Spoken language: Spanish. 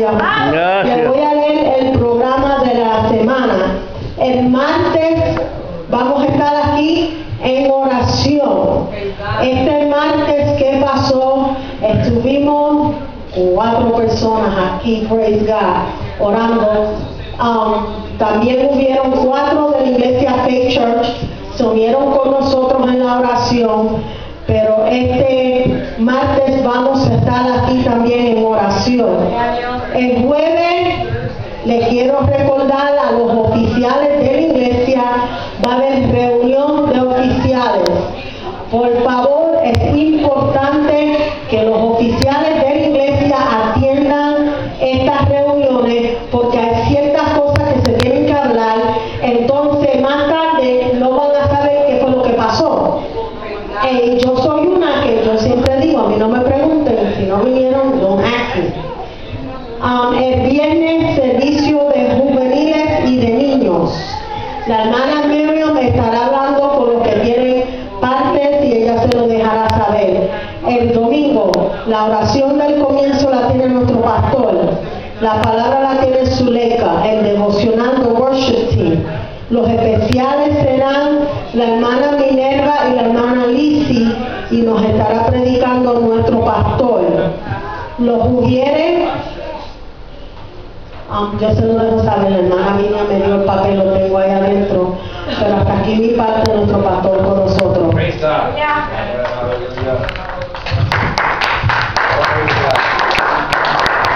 Aleluya. Gracias. Le voy a leer el programa de la semana. El martes vamos a estar aquí en oración. Este martes, ¿qué pasó? Estuvimos 4 personas aquí, praise God, orando. También hubieron 4 de la iglesia Faith Church, se unieron con nosotros en la oración, pero este martes vamos a estar aquí también en oración. El jueves le quiero recordar a los oficiales de la iglesia, va a haber reunión de oficiales. Por favor, es importante que los oficiales de la iglesia atiendan estas reuniones porque hay ciertas cosas que se tienen que hablar, entonces más tarde no van a saber qué fue lo que pasó. Yo soy una que yo siempre digo, a mí no me pregunten, si no vinieron, don't ask me. El viernes, servicio de juveniles y de niños. La hermana Miriam me estará hablando con los que tienen partes y ella se lo dejará saber. El domingo, la oración del comienzo la tiene nuestro pastor. La palabra la tiene Zuleika, el devocional de worship team. Los especiales serán la hermana Minerva y la hermana Lizzie y nos estará predicando nuestro pastor. Los Ujieres, yo se lo dejo saber, la hermana Miriam me dio el papel, lo tengo ahí adentro, pero hasta aquí mi parte, nuestro pastor con nosotros.